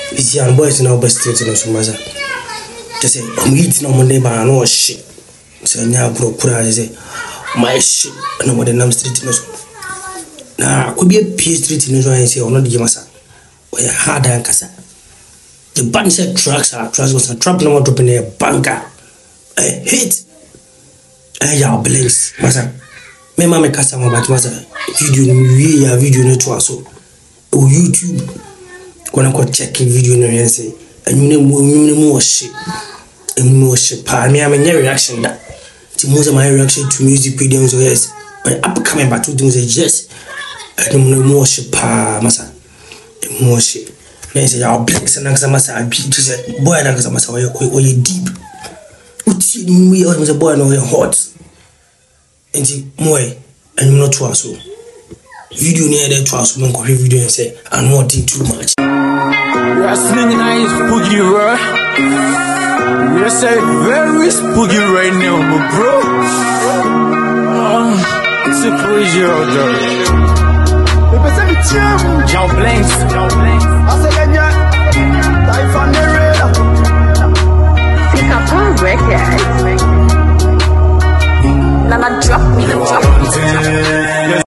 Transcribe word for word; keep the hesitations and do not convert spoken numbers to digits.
It's young boys in our best state in Sumaza. Just say, I'm eating on Monday, but I know shit. So now, bro, put out say, my shit, no more than I'm street in us. Now, could be a P H D in Israel and say, or not the Yamasa. Or a hard and cassa. The band said trucks are trucks was a trap no more dropping a banker. I hate. I Yaw Blinks, Massa. My mamma cast some about Massa. Video, we are video no to us. Or YouTube. When I go check video and say, and you know more shit. And more shit. I mean, I'm in reaction that. To most of my reaction to music videos, yes. But upcoming back to things, yes. I don't know more shit, Massa. More shit. Then say Yaw Blinks and Naxamasa. I just said, boy, Naxamasa, or you deep. We always a boy, no, you're hot. And see, more, and you're not too so. Video near there to us, when I video and say, I'm not doing too much. We are slinging nice spooky, right? We are saying very spooky right now, but bro. Uh, it's a crazy out there. Yaw Blinks, Yaw Blinks. I said, yeah, life on the radar. Pick up on record. Nana drop me, drop me.